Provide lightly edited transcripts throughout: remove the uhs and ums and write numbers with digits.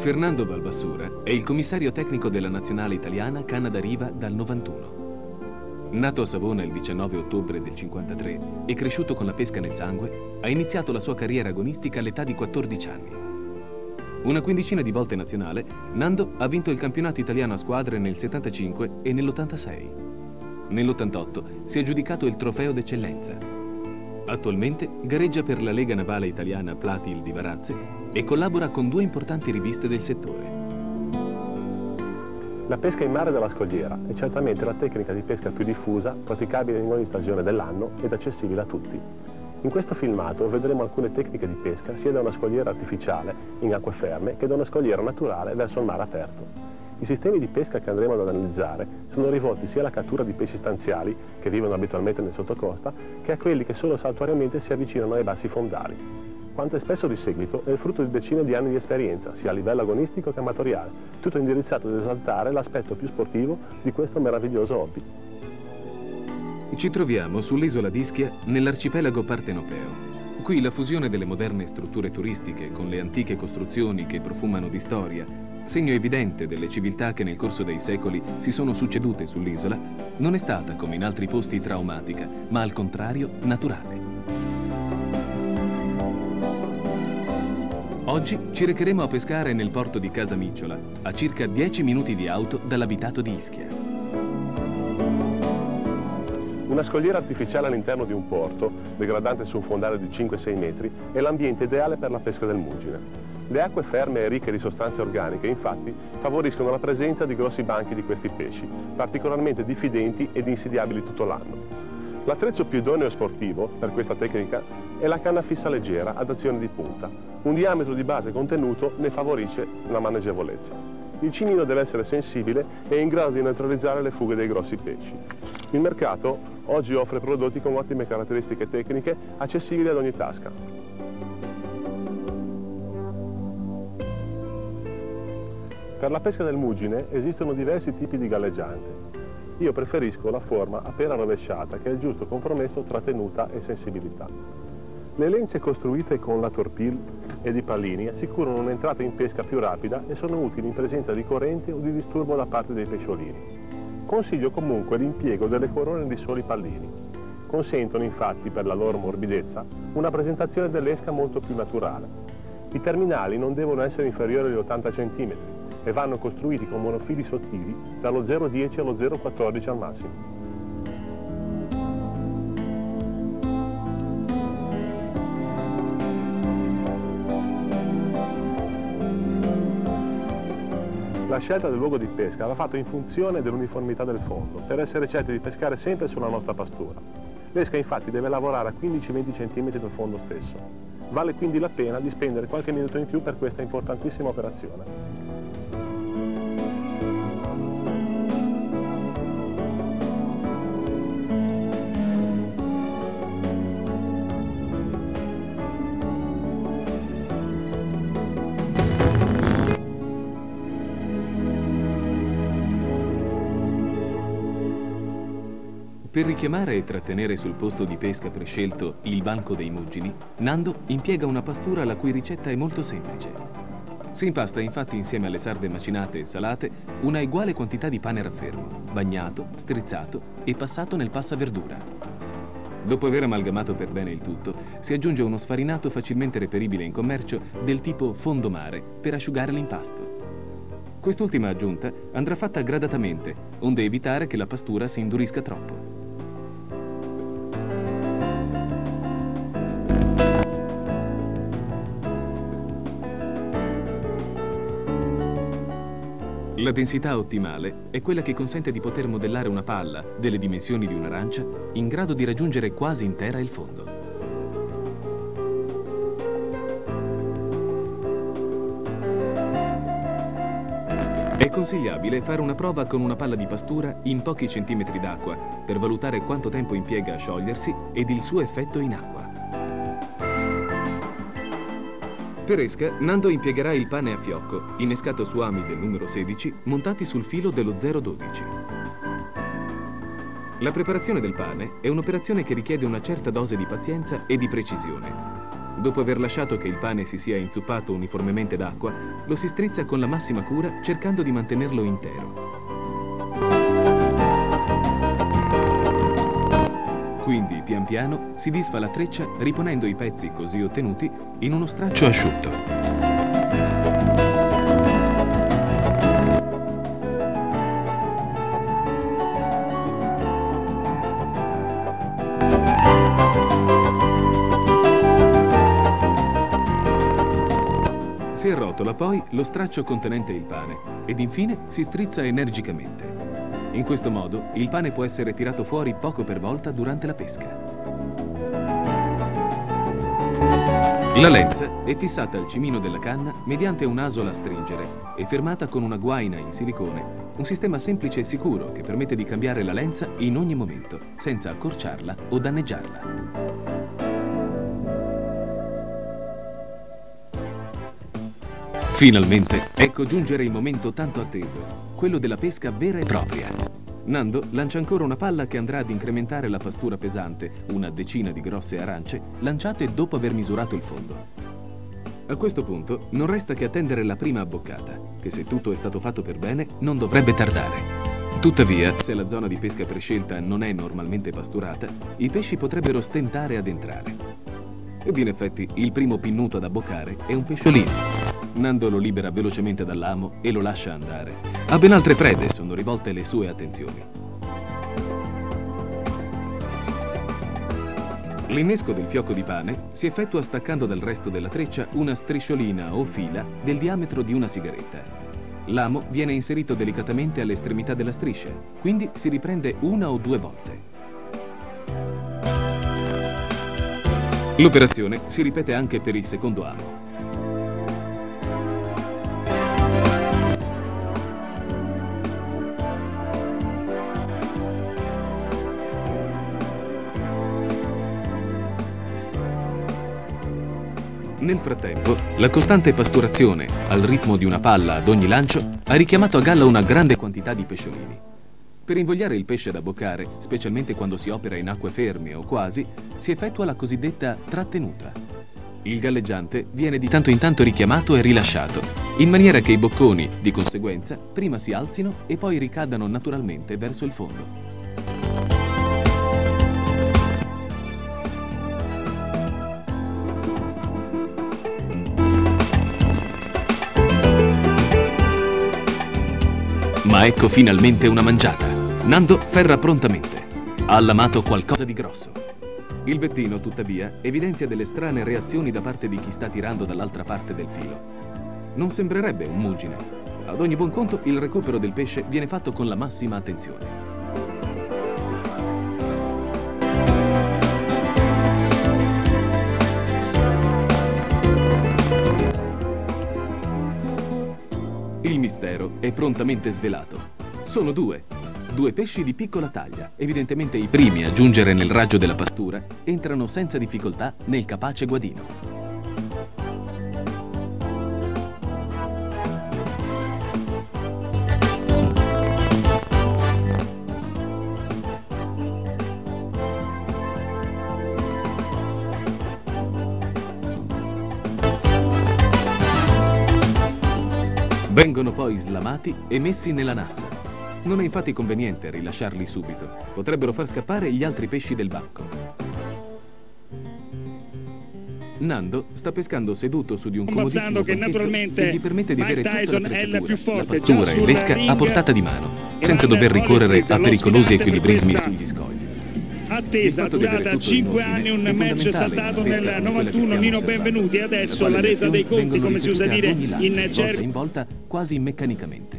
Fernando Valvassura è il commissario tecnico della nazionale italiana canna da riva dal 91. Nato a Savona il 19 ottobre del 53 e cresciuto con la pesca nel sangue, ha iniziato la sua carriera agonistica all'età di 14 anni. Una quindicina di volte nazionale, Nando ha vinto il campionato italiano a squadre nel 75 e nell'86. Nell'88 si è aggiudicato il trofeo d'eccellenza. Attualmente gareggia per la Lega Navale Italiana Platil di Varazze e collabora con 2 importanti riviste del settore. La pesca in mare della scogliera è certamente la tecnica di pesca più diffusa, praticabile in ogni stagione dell'anno ed accessibile a tutti. In questo filmato vedremo alcune tecniche di pesca sia da una scogliera artificiale in acque ferme che da una scogliera naturale verso il mare aperto. I sistemi di pesca che andremo ad analizzare sono rivolti sia alla cattura di pesci stanziali, che vivono abitualmente nel sottocosta, che a quelli che solo saltuariamente si avvicinano ai bassi fondali. Quanto è spesso di seguito è il frutto di decine di anni di esperienza, sia a livello agonistico che amatoriale, tutto indirizzato ad esaltare l'aspetto più sportivo di questo meraviglioso hobby. Ci troviamo sull'isola di Ischia, nell'arcipelago partenopeo. Qui la fusione delle moderne strutture turistiche con le antiche costruzioni che profumano di storia, segno evidente delle civiltà che nel corso dei secoli si sono succedute sull'isola, non è stata, come in altri posti, traumatica, ma al contrario naturale. Oggi ci recheremo a pescare nel porto di Casamicciola, a circa 10 minuti di auto dall'abitato di Ischia. Una scogliera artificiale all'interno di un porto, degradante su un fondale di 5-6 metri, è l'ambiente ideale per la pesca del mugine. Le acque ferme e ricche di sostanze organiche, infatti, favoriscono la presenza di grossi banchi di questi pesci, particolarmente diffidenti ed insidiabili tutto l'anno. L'attrezzo più idoneo e sportivo per questa tecnica è la canna fissa leggera ad azione di punta. Un diametro di base contenuto ne favorisce la maneggevolezza. Il cimino deve essere sensibile e in grado di neutralizzare le fughe dei grossi pesci. Il mercato oggi offre prodotti con ottime caratteristiche tecniche accessibili ad ogni tasca. Per la pesca del mugine esistono diversi tipi di galleggiante. Io preferisco la forma a pera rovesciata, che è il giusto compromesso tra tenuta e sensibilità. Le lenze costruite con la torpille e di pallini assicurano un'entrata in pesca più rapida e sono utili in presenza di corrente o di disturbo da parte dei pesciolini. Consiglio comunque l'impiego delle corone di soli pallini. Consentono infatti, per la loro morbidezza, una presentazione dell'esca molto più naturale. I terminali non devono essere inferiori agli 80 cm e vanno costruiti con monofili sottili dallo 0,10 allo 0,14 al massimo. La scelta del luogo di pesca va fatta in funzione dell'uniformità del fondo, per essere certi di pescare sempre sulla nostra pastura. L'esca infatti deve lavorare a 15-20 cm dal fondo stesso. Vale quindi la pena di spendere qualche minuto in più per questa importantissima operazione. Per richiamare e trattenere sul posto di pesca prescelto il banco dei muggini, Nando impiega una pastura la cui ricetta è molto semplice. Si impasta infatti insieme alle sarde macinate e salate una uguale quantità di pane raffermo, bagnato, strizzato e passato nel passaverdura. Dopo aver amalgamato per bene il tutto, si aggiunge uno sfarinato facilmente reperibile in commercio del tipo fondomare per asciugare l'impasto. Quest'ultima aggiunta andrà fatta gradatamente, onde evitare che la pastura si indurisca troppo. La densità ottimale è quella che consente di poter modellare una palla delle dimensioni di un'arancia in grado di raggiungere quasi intera il fondo. È consigliabile fare una prova con una palla di pastura in pochi centimetri d'acqua per valutare quanto tempo impiega a sciogliersi ed il suo effetto in acqua. Per esca, Nando impiegherà il pane a fiocco, innescato su ami del numero 16, montati sul filo dello 0,12. La preparazione del pane è un'operazione che richiede una certa dose di pazienza e di precisione. Dopo aver lasciato che il pane si sia inzuppato uniformemente d'acqua, lo si strizza con la massima cura cercando di mantenerlo intero. Quindi, pian piano, si disfa la treccia riponendo i pezzi così ottenuti in uno straccio asciutto. Si arrotola poi lo straccio contenente il pane ed infine si strizza energicamente. In questo modo il pane può essere tirato fuori poco per volta durante la pesca. La lenza è fissata al cimino della canna mediante un'asola a stringere e fermata con una guaina in silicone, un sistema semplice e sicuro che permette di cambiare la lenza in ogni momento, senza accorciarla o danneggiarla. Finalmente, ecco giungere il momento tanto atteso, quello della pesca vera e propria. Nando lancia ancora una palla che andrà ad incrementare la pastura pesante, una decina di grosse arance, lanciate dopo aver misurato il fondo. A questo punto non resta che attendere la prima abboccata, che se tutto è stato fatto per bene non dovrebbe tardare. Tuttavia, se la zona di pesca prescelta non è normalmente pasturata, i pesci potrebbero stentare ad entrare. Ed in effetti il primo pinnuto ad abboccare è un pesciolino. Nando lo libera velocemente dall'amo e lo lascia andare. A ben altre prede sono rivolte le sue attenzioni. L'innesco del fiocco di pane si effettua staccando dal resto della treccia una strisciolina o fila del diametro di una sigaretta. L'amo viene inserito delicatamente all'estremità della striscia, quindi si riprende una o due volte. L'operazione si ripete anche per il secondo amo. Nel frattempo, la costante pasturazione, al ritmo di una palla ad ogni lancio, ha richiamato a galla una grande quantità di pesciolini. Per invogliare il pesce ad abboccare, specialmente quando si opera in acque ferme o quasi, si effettua la cosiddetta trattenuta. Il galleggiante viene di tanto in tanto richiamato e rilasciato, in maniera che i bocconi, di conseguenza, prima si alzino e poi ricadano naturalmente verso il fondo. Ma ecco finalmente una mangiata. Nando ferra prontamente. Ha allamato qualcosa di grosso. Il vettino, tuttavia, evidenzia delle strane reazioni da parte di chi sta tirando dall'altra parte del filo. Non sembrerebbe un muggine. Ad ogni buon conto, il recupero del pesce viene fatto con la massima attenzione. Il mistero è prontamente svelato. Sono due pesci di piccola taglia, evidentemente i primi a giungere nel raggio della pastura, entrano senza difficoltà nel capace guadino. Vengono poi slamati e messi nella nassa. Non è infatti conveniente rilasciarli subito. Potrebbero far scappare gli altri pesci del banco. Nando sta pescando seduto su di un comodissimo banchetto che gli permette di avere tutta l'attrezzatura, la pastura e l'esca a portata di mano, senza dover ricorrere a pericolosi equilibrismi sugli scogli. Attesa, durata 5 anni, un match saltato nel 91, Nino Benvenuti, adesso la resa dei conti, come si usa dire in gergo. In volta quasi meccanicamente.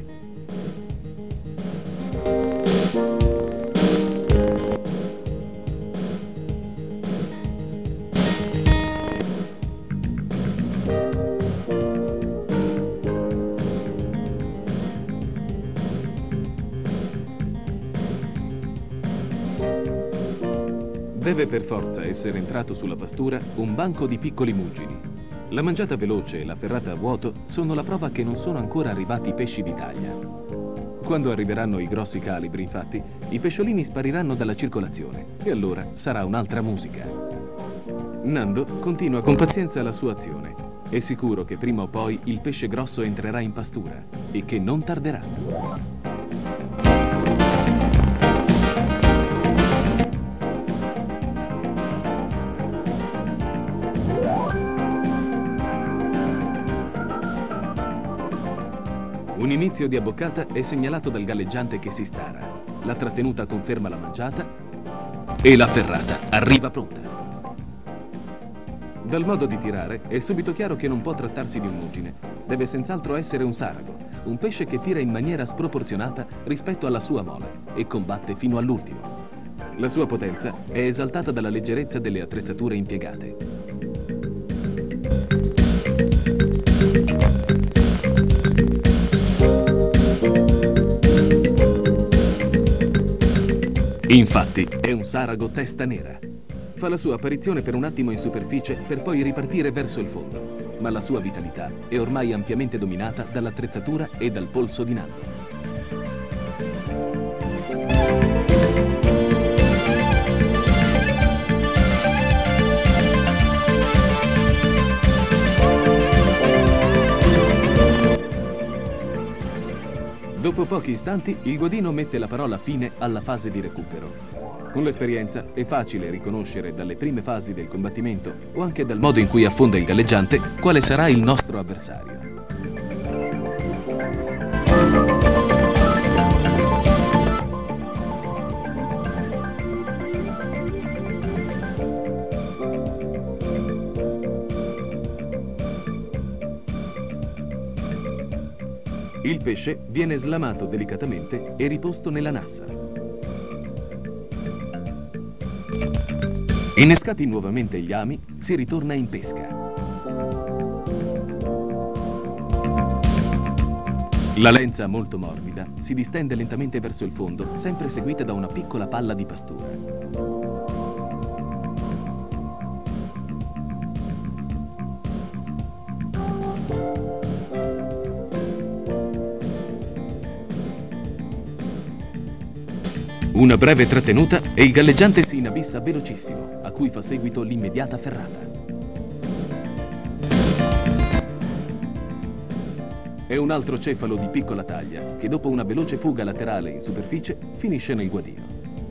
Deve per forza essere entrato sulla pastura un banco di piccoli muggini. La mangiata veloce e la ferrata a vuoto sono la prova che non sono ancora arrivati pesci di taglia. Quando arriveranno i grossi calibri, infatti, i pesciolini spariranno dalla circolazione e allora sarà un'altra musica. Nando continua con pazienza la sua azione. È sicuro che prima o poi il pesce grosso entrerà in pastura e che non tarderà. Un inizio di abboccata è segnalato dal galleggiante che si stara. La trattenuta conferma la mangiata e la ferrata arriva pronta. Dal modo di tirare è subito chiaro che non può trattarsi di un muggine. Deve senz'altro essere un sarago, un pesce che tira in maniera sproporzionata rispetto alla sua mole e combatte fino all'ultimo. La sua potenza è esaltata dalla leggerezza delle attrezzature impiegate. Infatti, è un sarago testa nera. Fa la sua apparizione per un attimo in superficie per poi ripartire verso il fondo, ma la sua vitalità è ormai ampiamente dominata dall'attrezzatura e dal polso di Nando. Dopo pochi istanti, il guadino mette la parola fine alla fase di recupero. Con l'esperienza è facile riconoscere dalle prime fasi del combattimento o anche dal modo in cui affonda il galleggiante quale sarà il nostro avversario. Il pesce viene slamato delicatamente e riposto nella nassa. Innescati nuovamente gli ami, si ritorna in pesca. La lenza molto morbida si distende lentamente verso il fondo, sempre seguita da una piccola palla di pastura. Una breve trattenuta e il galleggiante si inabissa velocissimo, a cui fa seguito l'immediata ferrata. È un altro cefalo di piccola taglia che dopo una veloce fuga laterale in superficie finisce nel guadino.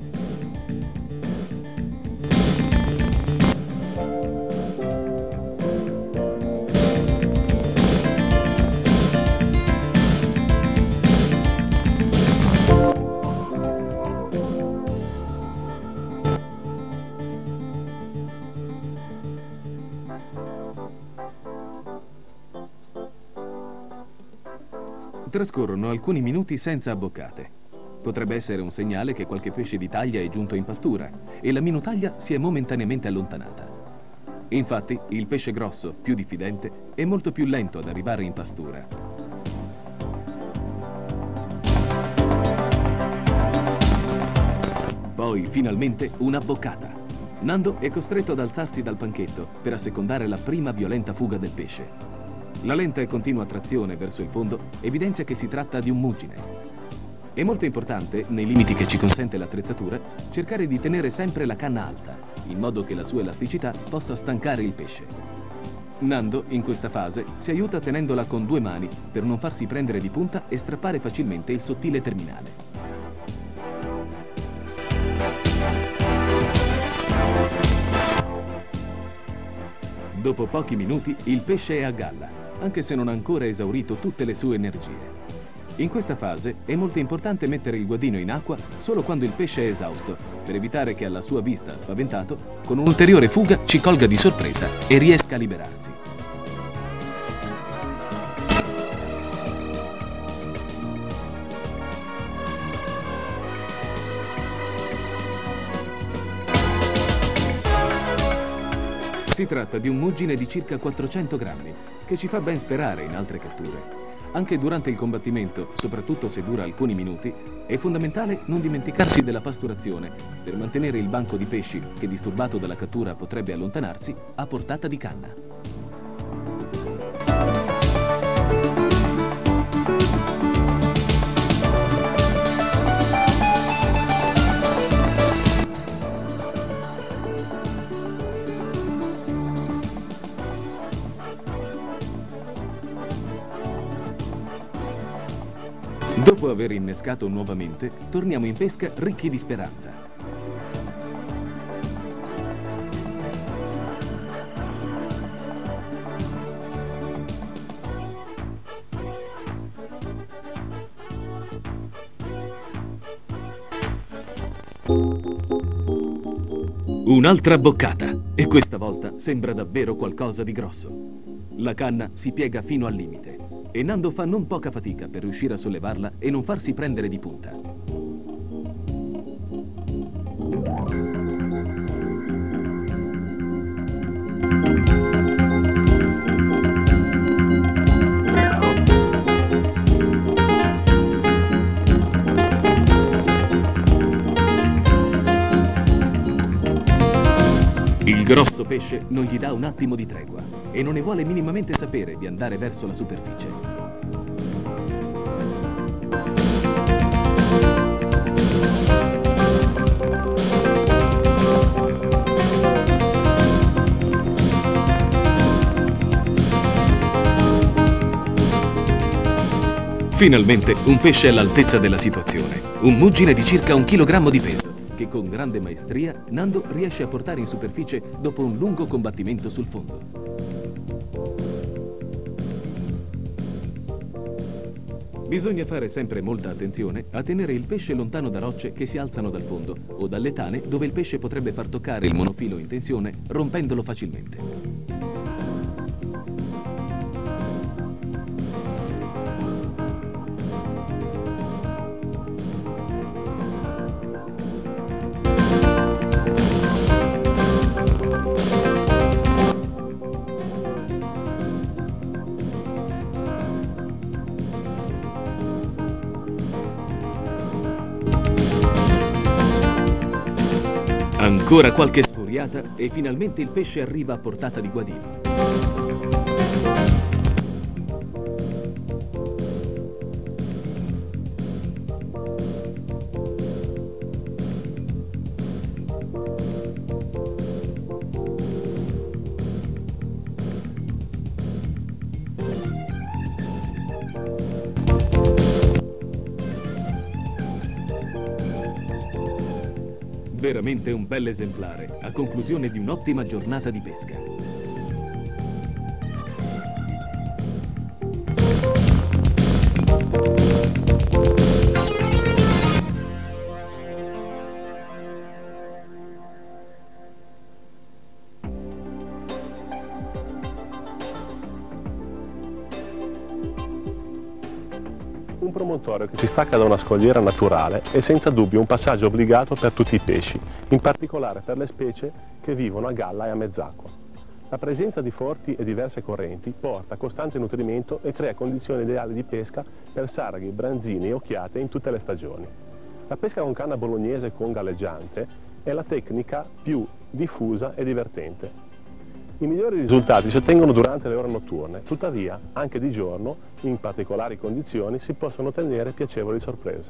Trascorrono alcuni minuti senza abboccate. Potrebbe essere un segnale che qualche pesce di taglia è giunto in pastura e la minutaglia si è momentaneamente allontanata. Infatti, il pesce grosso, più diffidente, è molto più lento ad arrivare in pastura. Poi, finalmente, una boccata. Nando è costretto ad alzarsi dal panchetto per assecondare la prima violenta fuga del pesce. La lenta e continua trazione verso il fondo evidenzia che si tratta di un muggine. È molto importante, nei limiti che ci consente l'attrezzatura, cercare di tenere sempre la canna alta, in modo che la sua elasticità possa stancare il pesce. Nando, in questa fase, si aiuta tenendola con due mani per non farsi prendere di punta e strappare facilmente il sottile terminale. Dopo pochi minuti il pesce è a galla, anche se non ha ancora esaurito tutte le sue energie. In questa fase è molto importante mettere il guadino in acqua solo quando il pesce è esausto, per evitare che alla sua vista spaventato, con un'ulteriore fuga ci colga di sorpresa e riesca a liberarsi. Si tratta di un muggine di circa 400 grammi, che ci fa ben sperare in altre catture. Anche durante il combattimento, soprattutto se dura alcuni minuti, è fondamentale non dimenticarsi della pasturazione per mantenere il banco di pesci, che disturbato dalla cattura potrebbe allontanarsi, a portata di canna. Dopo aver innescato nuovamente, torniamo in pesca ricchi di speranza. Un'altra boccata, e questa volta sembra davvero qualcosa di grosso. La canna si piega fino al limite e Nando fa non poca fatica per riuscire a sollevarla e non farsi prendere di punta. Il grosso pesce non gli dà un attimo di tregua e non ne vuole minimamente sapere di andare verso la superficie. Finalmente un pesce all'altezza della situazione, un muggine di circa 1 chilogrammo di peso, che con grande maestria Nando riesce a portare in superficie dopo un lungo combattimento sul fondo. Bisogna fare sempre molta attenzione a tenere il pesce lontano da rocce che si alzano dal fondo o dalle tane dove il pesce potrebbe far toccare il monofilo in tensione rompendolo facilmente. Ancora qualche sfuriata e finalmente il pesce arriva a portata di guadino. Veramente un bel esemplare, a conclusione di un'ottima giornata di pesca. Un promontorio che si stacca da una scogliera naturale è senza dubbio un passaggio obbligato per tutti i pesci, in particolare per le specie che vivono a galla e a mezz'acqua. La presenza di forti e diverse correnti porta a costante nutrimento e crea condizioni ideali di pesca per sarghe, branzini e occhiate in tutte le stagioni. La pesca con canna bolognese con galleggiante è la tecnica più diffusa e divertente. I migliori risultati si ottengono durante le ore notturne, tuttavia anche di giorno, in particolari condizioni, si possono ottenere piacevoli sorprese.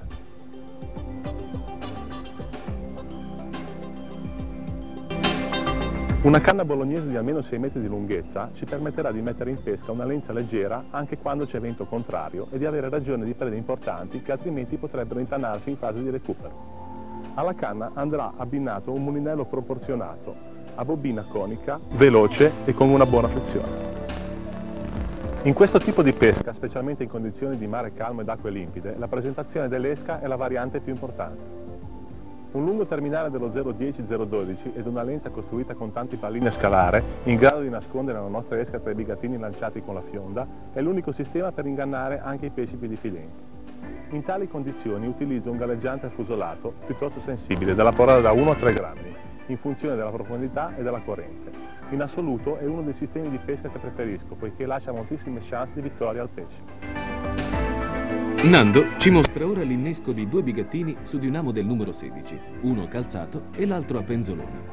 Una canna bolognese di almeno 6 metri di lunghezza ci permetterà di mettere in pesca una lenza leggera anche quando c'è vento contrario e di avere ragione di prede importanti che altrimenti potrebbero intannarsi in fase di recupero. Alla canna andrà abbinato un mulinello proporzionato, a bobina conica, veloce e con una buona frizione. In questo tipo di pesca, specialmente in condizioni di mare calmo ed acque limpide, la presentazione dell'esca è la variante più importante. Un lungo terminale dello 010-012 ed una lenza costruita con tanti pallini a scalare, in grado di nascondere la nostra esca tra i bigattini lanciati con la fionda, è l'unico sistema per ingannare anche i pesci più diffidenti. In tali condizioni utilizzo un galleggiante fusolato piuttosto sensibile, della portata da 1 a 3 grammi, in funzione della profondità e della corrente. In assoluto è uno dei sistemi di pesca che preferisco, poiché lascia moltissime chance di vittoria al pesce. Nando ci mostra ora l'innesco di 2 bigattini su di un amo del numero 16, uno calzato e l'altro a penzoloni.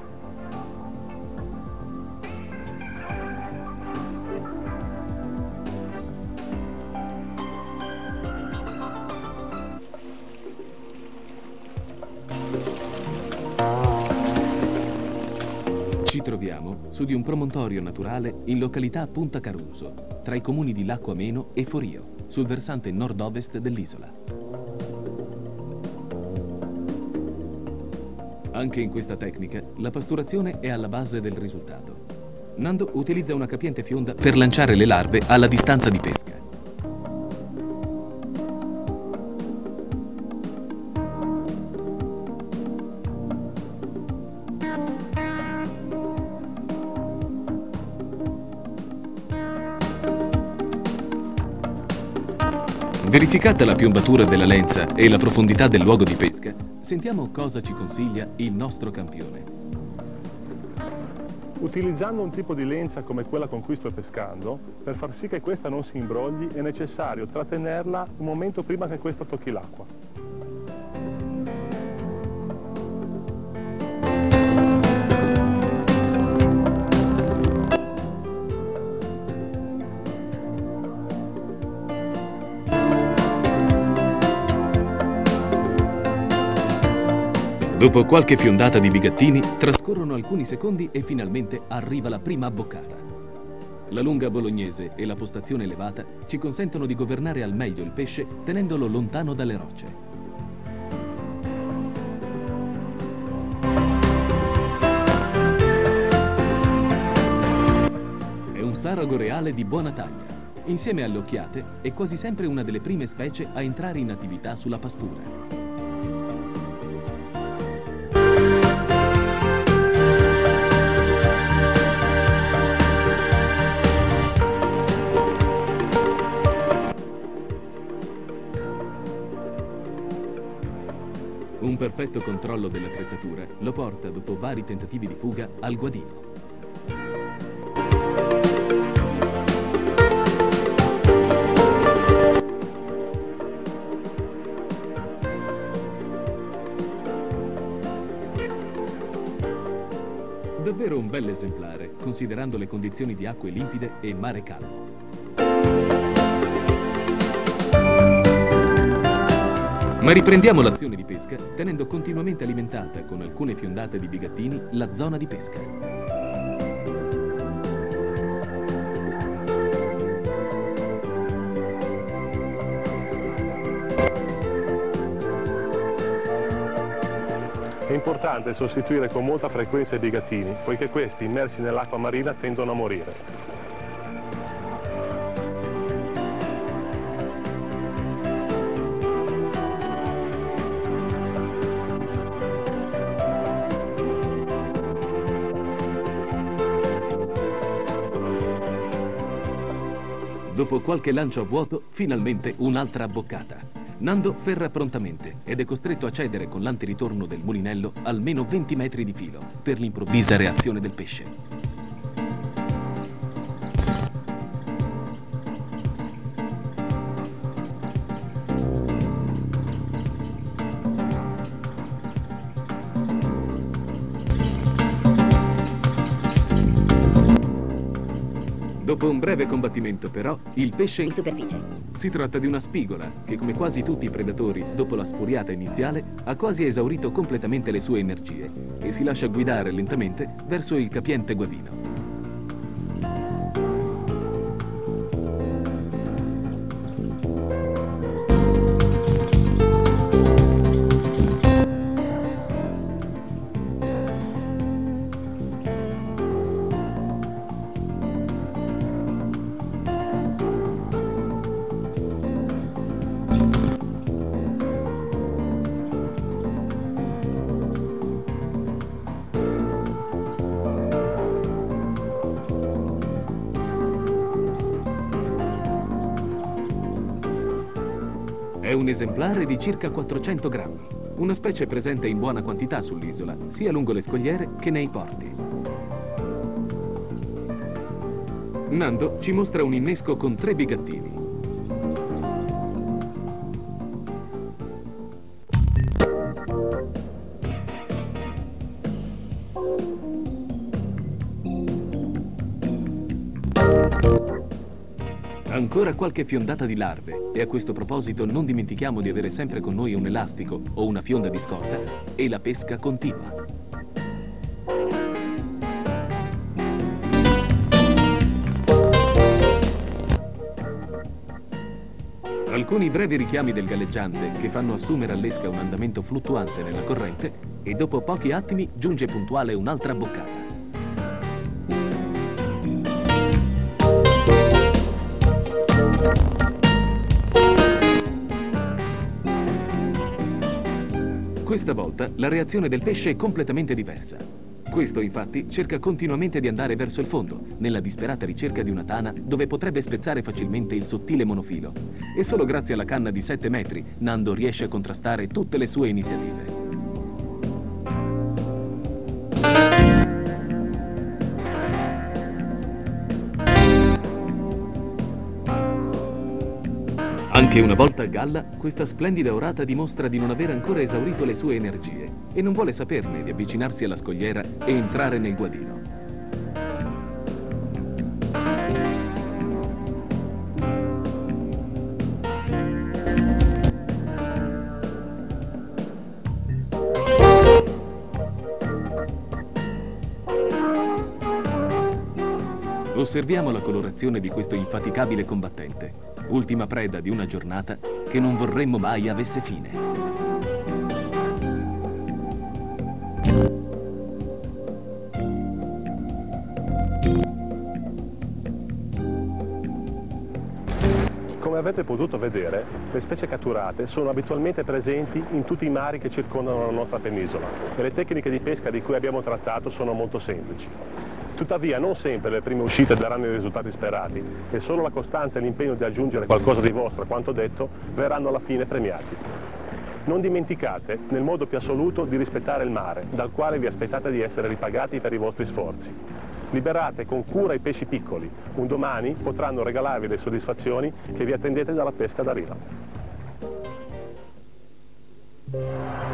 Ci troviamo su di un promontorio naturale in località Punta Caruso, tra i comuni di Lacco Ameno e Forio, sul versante nord-ovest dell'isola. Anche in questa tecnica, la pasturazione è alla base del risultato. Nando utilizza una capiente fionda per lanciare le larve alla distanza di pesca. Verificata la piombatura della lenza e la profondità del luogo di pesca, sentiamo cosa ci consiglia il nostro campione. Utilizzando un tipo di lenza come quella con cui sto pescando, per far sì che questa non si imbrogli è necessario trattenerla un momento prima che questa tocchi l'acqua. Dopo qualche fiondata di bigattini, trascorrono alcuni secondi e finalmente arriva la prima abboccata. La lunga bolognese e la postazione elevata ci consentono di governare al meglio il pesce tenendolo lontano dalle rocce. È un sarago reale di buona taglia. Insieme alle occhiate è quasi sempre una delle prime specie a entrare in attività sulla pastura. Un perfetto controllo dell'attrezzatura lo porta, dopo vari tentativi di fuga, al guadino. Davvero un bel esemplare, considerando le condizioni di acque limpide e mare calmo. Ma riprendiamo l'azione di pesca tenendo continuamente alimentata con alcune fiondate di bigattini la zona di pesca. È importante sostituire con molta frequenza i bigattini, poiché questi immersi nell'acqua marina tendono a morire. Dopo qualche lancio a vuoto, finalmente un'altra abboccata. Nando ferra prontamente ed è costretto a cedere con l'antiritorno del mulinello almeno 20 metri di filo per l'improvvisa reazione del pesce. Dopo un breve combattimento, però, il pesce in superficie. Si tratta di una spigola che, come quasi tutti i predatori, dopo la sfuriata iniziale, ha quasi esaurito completamente le sue energie e si lascia guidare lentamente verso il capiente guadino. È un esemplare di circa 400 grammi, una specie presente in buona quantità sull'isola, sia lungo le scogliere che nei porti. Nando ci mostra un innesco con 3 bigattini. Ancora qualche fiondata di larve e a questo proposito non dimentichiamo di avere sempre con noi un elastico o una fionda di scorta e la pesca continua. Con i brevi richiami del galleggiante che fanno assumere all'esca un andamento fluttuante nella corrente e dopo pochi attimi giunge puntuale un'altra boccata. Questa volta la reazione del pesce è completamente diversa. Questo, infatti, cerca continuamente di andare verso il fondo, nella disperata ricerca di una tana dove potrebbe spezzare facilmente il sottile monofilo. E solo grazie alla canna di 7 metri, Nando riesce a contrastare tutte le sue iniziative. Anche una volta a galla, questa splendida orata dimostra di non aver ancora esaurito le sue energie e non vuole saperne di avvicinarsi alla scogliera e entrare nel guadino. Osserviamo la colorazione di questo infaticabile combattente. Ultima preda di una giornata che non vorremmo mai avesse fine. Come avete potuto vedere, le specie catturate sono abitualmente presenti in tutti i mari che circondano la nostra penisola e le tecniche di pesca di cui abbiamo trattato sono molto semplici. Tuttavia non sempre le prime uscite daranno i risultati sperati e solo la costanza e l'impegno di aggiungere qualcosa di vostro a quanto detto verranno alla fine premiati. Non dimenticate nel modo più assoluto di rispettare il mare, dal quale vi aspettate di essere ripagati per i vostri sforzi. Liberate con cura i pesci piccoli, un domani potranno regalarvi le soddisfazioni che vi attendete dalla pesca da riva.